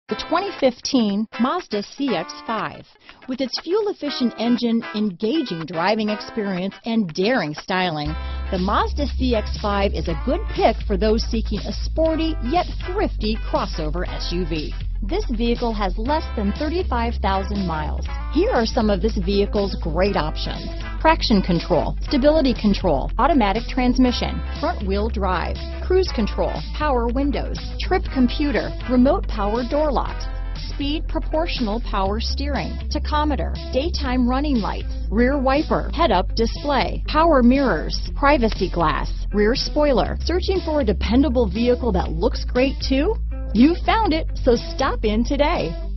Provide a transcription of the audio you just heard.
The 2015 Mazda CX-5. With its fuel-efficient engine, engaging driving experience, and daring styling, the Mazda CX-5 is a good pick for those seeking a sporty yet thrifty crossover SUV. This vehicle has less than 35,000 miles. Here are some of this vehicle's great options: traction control, stability control, automatic transmission, front-wheel drive, cruise control, power windows, trip computer, remote power door locks, speed proportional power steering, tachometer, daytime running lights, rear wiper, head-up display, power mirrors, privacy glass, rear spoiler. Searching for a dependable vehicle that looks great too? You found it, so stop in today.